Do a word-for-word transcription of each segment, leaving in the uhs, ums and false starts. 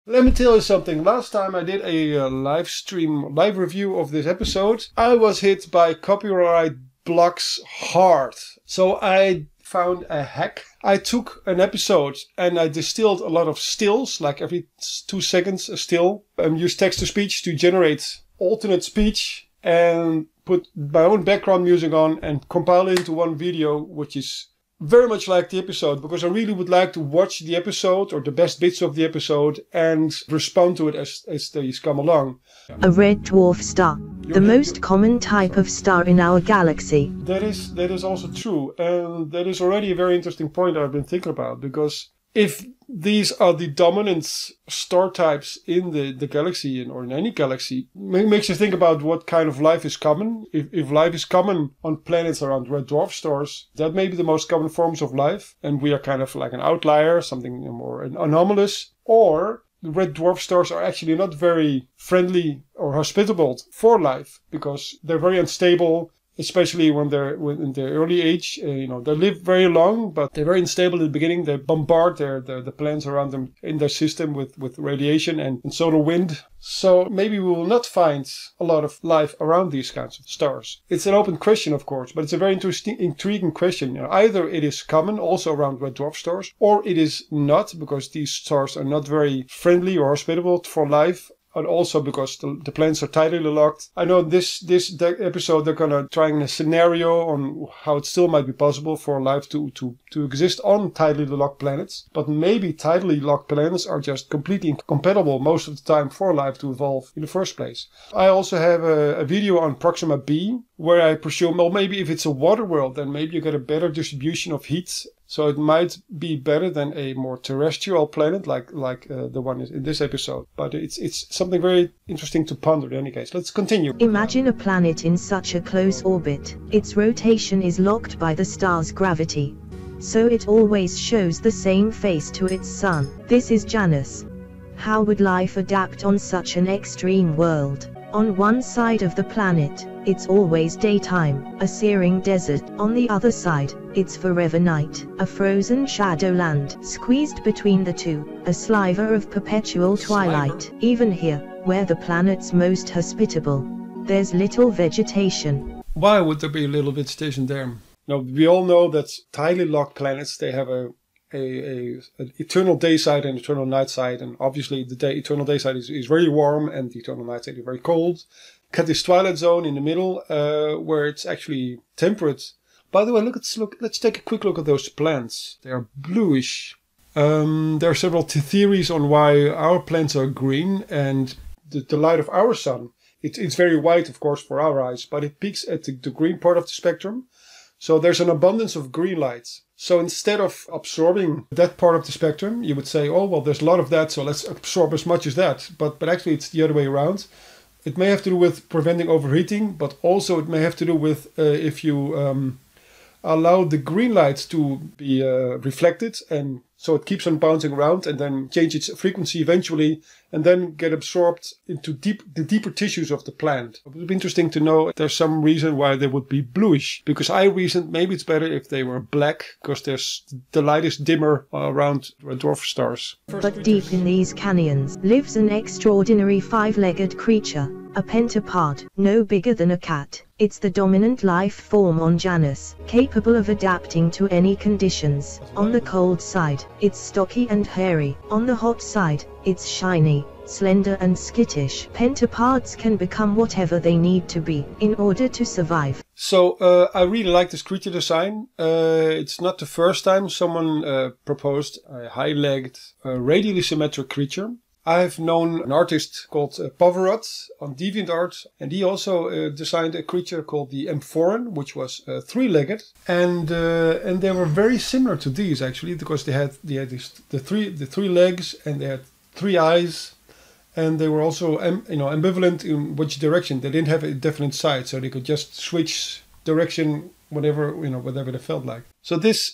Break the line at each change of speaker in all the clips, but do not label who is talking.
Let me tell you something. Last time I did a uh, live stream, live review of this episode, I was hit by copyright blocks hard. So I found a hack. I took an episode and I distilled a lot of stills, like every two seconds a still, and used text-to-speech to generate alternate speech and put my own background music on and compile it into one video, which is very much like the episode, because I really would like to watch the episode or the best bits of the episode and respond to it as, as they come along.
A red dwarf star, the most common type of star in our galaxy.
That is, that is also true, and that is already a very interesting point I've been thinking about, because if these are the dominant star types in the, the galaxy or in any galaxy, it makes you think about what kind of life is common. If, if life is common on planets around red dwarf stars, that may be the most common forms of life, and we are kind of like an outlier, something more anomalous. Or the red dwarf stars are actually not very friendly or hospitable for life, because they're very unstable, especially when they're in their early age. Uh, you know, they live very long, but they're very unstable at the beginning. They bombard their, their the planets around them in their system with, with radiation and, and solar wind. So maybe we will not find a lot of life around these kinds of stars. It's an open question, of course, but it's a very interesting, intriguing question. You know, either it is common also around red dwarf stars, or it is not, because these stars are not very friendly or hospitable for life. And also because the, the planets are tidally locked. I know this this episode they're gonna try a scenario on how it still might be possible for life to, to, to exist on tidally locked planets. But maybe tidally locked planets are just completely incompatible most of the time for life to evolve in the first place. I also have a, a video on Proxima b, where I presume, well, maybe if it's a water world, then maybe you get a better distribution of heat. So it might be better than a more terrestrial planet like like uh, the one in this episode. But it's it's something very interesting to ponder in any case. Let's continue.
Imagine a planet in such a close orbit. Its rotation is locked by the star's gravity, so it always shows the same face to its sun. This is Janus. How would life adapt on such an extreme world? On one side of the planet, it's always daytime, a searing desert. On the other side, it's forever night, a frozen shadowland. Squeezed between the two, a sliver of perpetual twilight. Sliver. Even here, where the planet's most hospitable, there's little vegetation.
Why would there be a little vegetation there? Now, we all know that tidally locked planets, they have a A, a, an eternal day side and eternal night side, and obviously the day, eternal day side is, is very warm and the eternal night side is very cold. Got this twilight zone in the middle uh, where it's actually temperate. By the way, look, let's look. Let's take a quick look at those plants. They are bluish. Um, there are several th theories on why our plants are green, and the, the light of our sun. It, it's very white, of course, for our eyes, but it peaks at the, the green part of the spectrum. So there's an abundance of green light. So instead of absorbing that part of the spectrum, you would say, oh, well, there's a lot of that, so let's absorb as much as that. But, but actually, it's the other way around. It may have to do with preventing overheating, but also it may have to do with uh, if you um, allow the green light to be uh, reflected, and so it keeps on bouncing around and then change its frequency eventually and then get absorbed into deep, the deeper tissues of the plant. It would be interesting to know if there's some reason why they would be bluish, because I reasoned maybe it's better if they were black, because there's the light is dimmer around dwarf stars.
But deep in these canyons lives an extraordinary five-legged creature, a pentapod, no bigger than a cat. It's the dominant life form on Janus, capable of adapting to any conditions. On the cold side, it's stocky and hairy. On the hot side, it's shiny, slender and skittish. Pentapods can become whatever they need to be in order to survive.
So uh, I really like this creature design. Uh, it's not the first time someone uh, proposed a high-legged, uh, radially symmetric creature. I've known an artist called uh, Poverot on DeviantArt, and he also uh, designed a creature called the Amphoran, which was uh, three-legged, and uh, and they were very similar to these actually, because they had they had these, the three the three legs and they had three eyes, and they were also um, you know ambivalent in which direction. They didn't have a definite side, so they could just switch direction whenever you know whatever they felt like. So this.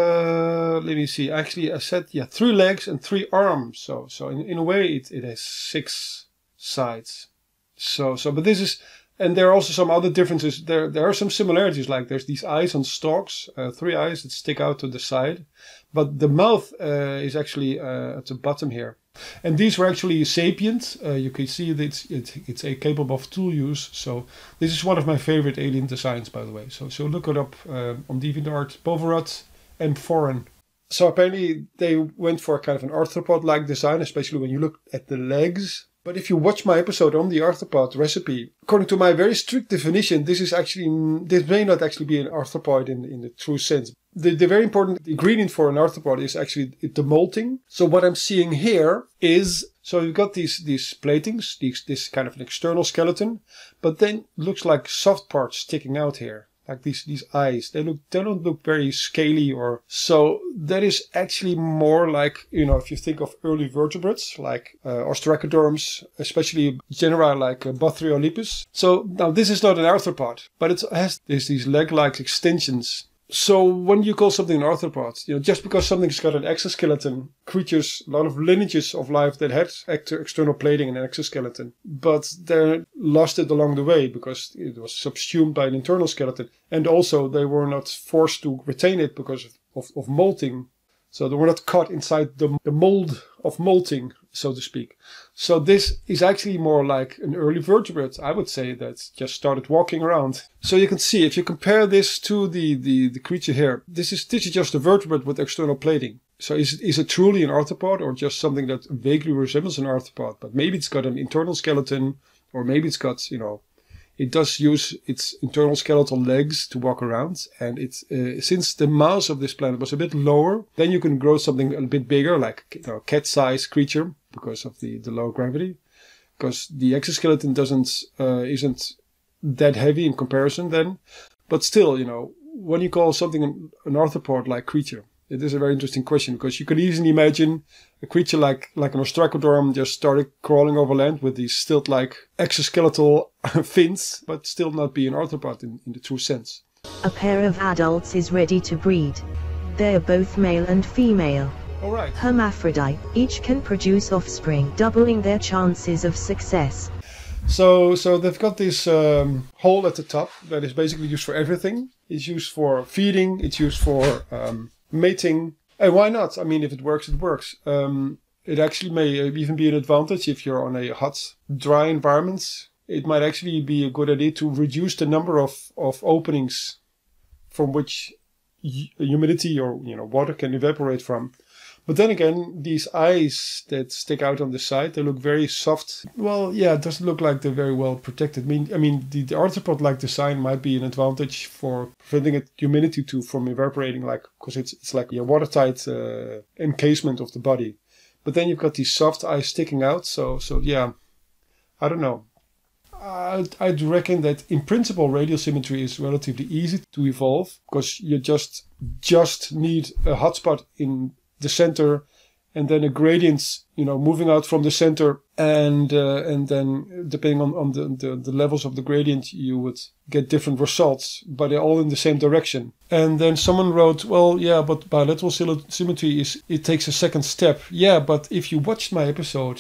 Uh, let me see. Actually, I said yeah, three legs and three arms. So, so in, in a way, it it has six sides. So, so, but this is, and there are also some other differences. There, there are some similarities. Like there's these eyes on stalks, uh, three eyes that stick out to the side, but the mouth uh, is actually uh, at the bottom here. And these were actually sapient. Uh, you can see that it's, it, it's a capable of tool use. So this is one of my favorite alien designs, by the way. So so look it up uh, on DeviantArt, Bovarat and Foreign. So apparently they went for kind of an arthropod-like design, especially when you look at the legs. But if you watch my episode on the arthropod recipe, according to my very strict definition, this is actually, this may not actually be an arthropod in, in the true sense. The, the very important ingredient for an arthropod is actually the molting. So what I'm seeing here is, so you've got these, these platings, these, this kind of an external skeleton, but then it looks like soft parts sticking out here. Like these, these eyes, they look, they don't look very scaly or so. That is actually more like, you know, if you think of early vertebrates like uh, Ostracoderms, especially genera like uh, Bothriolipus. So now this is not an arthropod, but it has this, these leg-like extensions. So when you call something an arthropod, you know, just because something's got an exoskeleton, creatures, a lot of lineages of life that had external plating and an exoskeleton, but they lost it along the way because it was subsumed by an internal skeleton. And also they were not forced to retain it because of, of, of molting. So they were not caught inside the, the mold of molting, so to speak. So this is actually more like an early vertebrate, I would say, that just started walking around. So you can see, if you compare this to the, the, the creature here, this is, this is just a vertebrate with external plating. So is, is it truly an arthropod or just something that vaguely resembles an arthropod? But maybe it's got an internal skeleton, or maybe it's got, you know, it does use its internal skeletal legs to walk around. And it's, uh, since the mass of this planet was a bit lower, then you can grow something a bit bigger, like, you know, cat-sized creature because of the, the low gravity. Because the exoskeleton doesn't, uh, isn't that heavy in comparison then. But still, you know, when you call something an, an arthropod-like creature, it is a very interesting question, because you can easily imagine a creature like, like an Ostracoderm just started crawling over land with these stilt-like exoskeletal fins, but still not be an arthropod in, in the true sense.
A pair of adults is ready to breed. They are both male and female.
All right.
Hermaphrodite, each can produce offspring, doubling their chances of success.
So, so they've got this um, hole at the top that is basically used for everything. It's used for feeding, it's used for um, mating. And why not? I mean, if it works, it works. Um, it actually may even be an advantage if you're on a hot, dry environment. It might actually be a good idea to reduce the number of, of openings from which humidity or, you know, water can evaporate from. But then again, these eyes that stick out on the side, they look very soft. Well, yeah, it doesn't look like they're very well protected. I mean, I mean, the, the arthropod-like design might be an advantage for preventing it, humidity to from evaporating, like, because it's it's like a watertight uh, encasement of the body. But then you've got these soft eyes sticking out. So, so yeah, I don't know. I'd, I'd reckon that in principle, radial symmetry is relatively easy to evolve, because you just just need a hotspot in the center, and then a gradient, you know, moving out from the center, and uh, and then depending on, on the, the, the levels of the gradient, you would get different results, but they're all in the same direction. And then someone wrote, well, yeah, but bilateral symmetry is, it takes a second step. Yeah, but if you watched my episode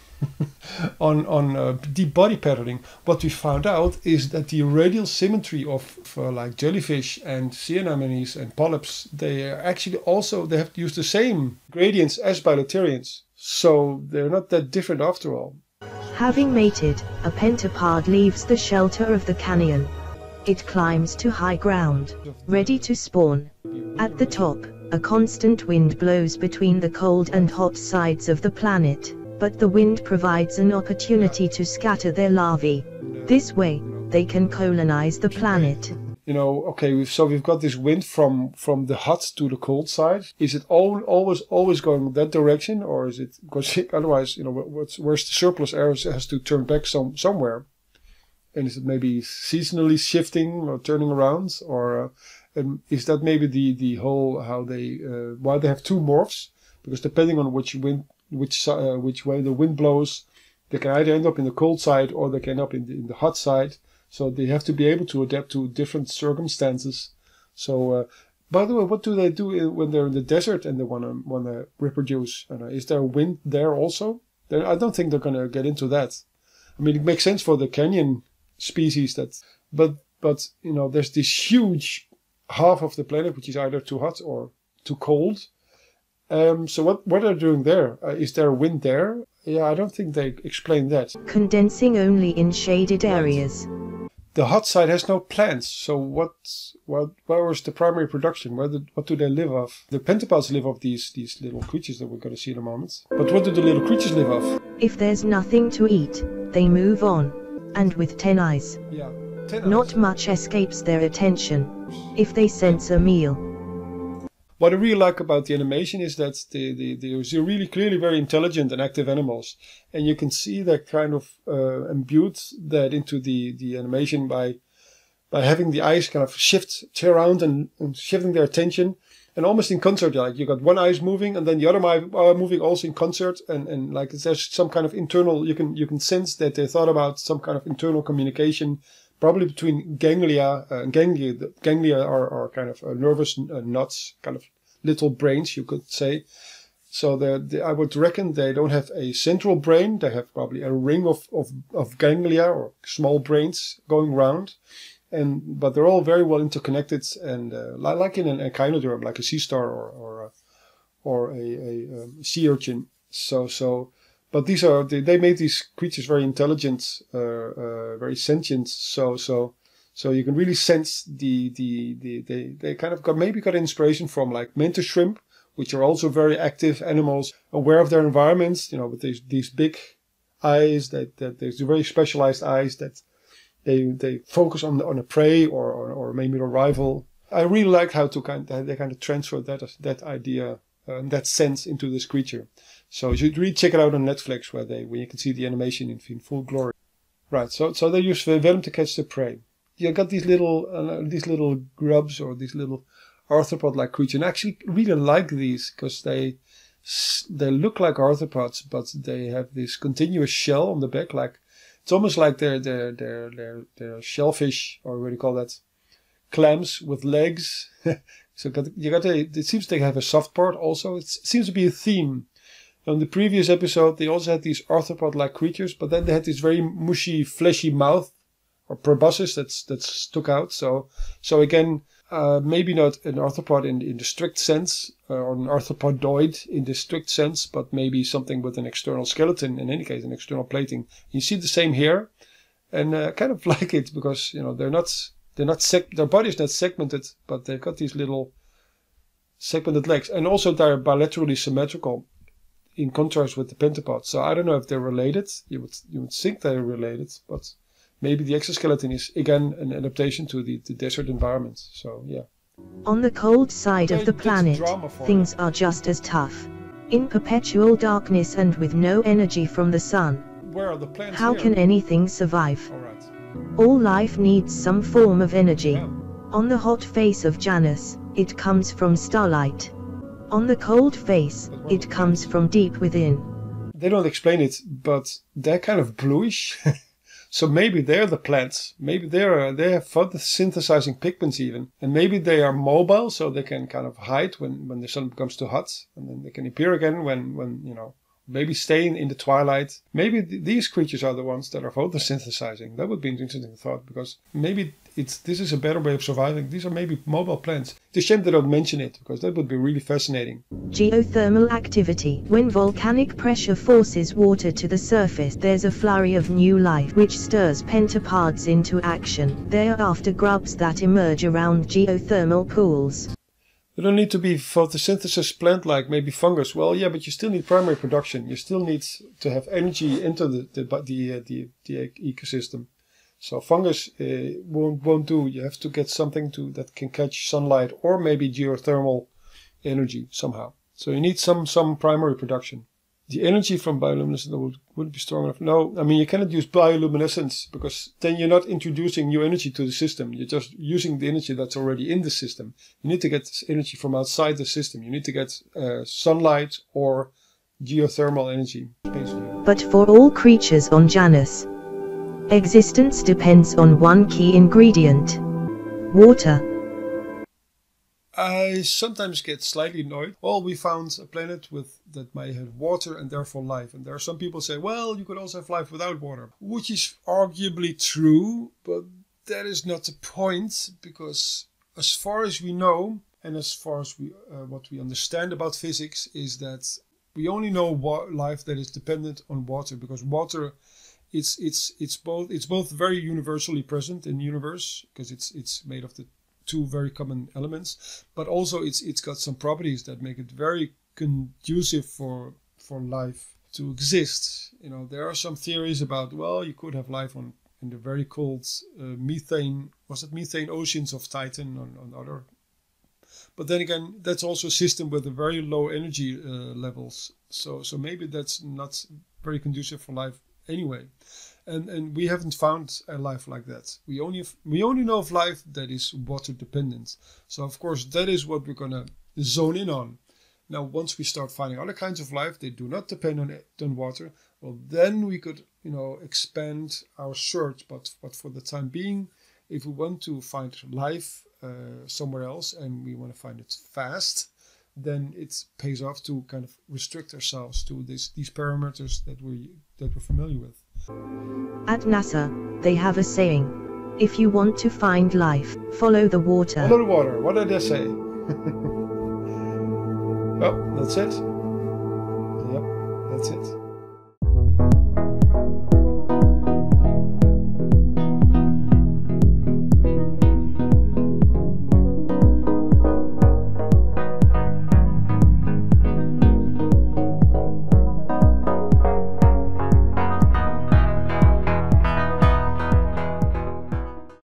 on on uh, deep body patterning, what we found out is that the radial symmetry of uh, like jellyfish and sea anemones and polyps, they are actually also, they have to use the same gradients as bilaterians, so they're not that different after all.
Having mated, a pentapod leaves the shelter of the canyon. It climbs to high ground, ready to spawn. At the top, a constant wind blows between the cold and hot sides of the planet, but the wind provides an opportunity to scatter their larvae. This way, they can colonize the planet.
You know, okay, so we've got this wind from, from the hot to the cold side. Is it all, always always going that direction, or is it, because otherwise, you know, what's, where's the surplus air has to turn back some somewhere? And is it maybe seasonally shifting or turning around, or uh, and is that maybe the the whole how they uh, why they have two morphs? Because depending on which wind, which uh, which way the wind blows, they can either end up in the cold side or they can end up in the, in the hot side. So they have to be able to adapt to different circumstances. So, uh, by the way, what do they do when they're in the desert and they want to want to reproduce? Uh, is there wind there also? They're, I don't think they're going to get into that. I mean, it makes sense for the canyon species that, but but you know, there's this huge half of the planet which is either too hot or too cold, Um, so what, what are they doing there? Uh, is there wind there? Yeah, I don't think they explain that.
Condensing only in shaded areas.
The hot side has no plants, so what? What? Where is the primary production? Where? Did, what do they live off? The pentapods live off these these little creatures that we're going to see in a moment. But what do the little creatures live off?
If there's nothing to eat, they move on, and with ten eyes.
Yeah, ten eyes.
Not much escapes their attention. If they sense a meal.
What I really like about the animation is that the, the, the, they're really clearly very intelligent and active animals. And you can see that kind of uh, imbued that into the, the animation by by having the eyes kind of shift, turn around and, and shifting their attention. And almost in concert, like you got one eye moving and then the other eye are moving also in concert. And, and like there's some kind of internal, you can you can sense that they thought about some kind of internal communication, probably between ganglia. Uh, ganglia, the ganglia are, are kind of uh, nervous uh, knots, kind of little brains, you could say. So the, the, I would reckon they don't have a central brain. They have probably a ring of, of, of ganglia or small brains going round. And, but they're all very well interconnected and uh, like in an echinoderm, like a sea star or, or, a, or a, a, um, sea urchin. So, so, but these are, they, they made these creatures very intelligent, uh, uh, very sentient. So, so, So you can really sense the, the, the, they, they kind of got, maybe got inspiration from like mantis shrimp, which are also very active animals, aware of their environments, you know, with these, these big eyes that, that there's very specialized eyes that they, they focus on, on a prey or, or, or maybe a rival. I really liked how to kind of, they kind of transferred that, that idea uh, and that sense into this creature. So you should really check it out on Netflix where they, where you can see the animation in, in full glory. Right. So, so they use venom to catch the prey. You got these little uh, these little grubs or these little arthropod-like creatures. And I actually really like these because they they look like arthropods, but they have this continuous shell on the back. Like it's almost like they're they're they're they're, they're shellfish, or what do you call that? Clams with legs. So got, you got a, it seems they have a soft part also. It's, it seems to be a theme. On the previous episode, they also had these arthropod-like creatures, but then they had this very mushy, fleshy mouth. Or proboscis that's that stuck out. So so again, uh, maybe not an arthropod in in the strict sense, uh, or an arthropodoid in the strict sense, but maybe something with an external skeleton. In any case, an external plating. You see the same here, and uh, kind of like it because you know they're not they're not seg- their body's not segmented, but they've got these little segmented legs, and also they're bilaterally symmetrical, in contrast with the pentapods. So I don't know if they're related. You would you would think they're related, but maybe the exoskeleton is, again, an adaptation to the, the desert environment. So, yeah.
On the cold side of the planet, things are just as tough. In perpetual darkness and with no energy from the sun.
Where are the plants
How
here?
can anything survive?
All right.
All life needs some form of energy.
Yeah.
On the hot face of Janus, it comes from starlight. On the cold face, it comes from deep within.
They don't explain it, but they're kind of bluish. So maybe they're the plants. Maybe they're they have photosynthesizing pigments even, and maybe they are mobile, so they can kind of hide when, when the sun becomes too hot, and then they can appear again when, when you know, maybe stay in, in the twilight. Maybe th- these creatures are the ones that are photosynthesizing. That would be an interesting thought because maybe it's this is a better way of surviving. These are maybe mobile plants. It's a shame they don't mention it because that would be really fascinating.
Geothermal activity. When volcanic pressure forces water to the surface, there's a flurry of new life which stirs pentapods into action. They are after grubs that emerge around geothermal pools.
They don't need to be photosynthesis plant like maybe fungus. Well, yeah, but you still need primary production. You still need to have energy into the the the, uh, the, the ecosystem. So fungus uh, won't won't do. You have to get something to that can catch sunlight or maybe geothermal energy somehow. So you need some some primary production. The energy from bioluminescence would, wouldn't be strong enough. No, I mean you cannot use bioluminescence because then you're not introducing new energy to the system. You're just using the energy that's already in the system. You need to get this energy from outside the system. You need to get uh, sunlight or geothermal energy, basically.
But for all creatures on Janus, existence depends on one key ingredient: water.
I sometimes get slightly annoyed. Well, we found a planet with that may have water and therefore life. And there are some people say, well, you could also have life without water, which is arguably true, but that is not the point because as far as we know, And as far as we uh, what we understand about physics is that we only know wa- life that is dependent on water, because water, it's it's it's both it's both very universally present in the universe, because it's it's made of the two very common elements, but also it's it's got some properties that make it very conducive for for life to exist. You know, there are some theories about, well, you could have life on in the very cold uh, methane, was it methane oceans of Titan, on, on other. But then again, that's also a system with a very low energy uh, levels. So so maybe that's not very conducive for life anyway. And and we haven't found a life like that. We only have, we only know of life that is water dependent. So of course that is what we're gonna zone in on. Now, once we start finding other kinds of life, they do not depend on on water. Well, then we could, you know, expand our search. But but for the time being, if we want to find life uh, somewhere else and we want to find it fast, then it pays off to kind of restrict ourselves to this these parameters that we that we're familiar with.
At NASA, they have a saying: if you want to find life, follow the water.
Follow the water. What did they say? Well, that's it. Yep, that's it.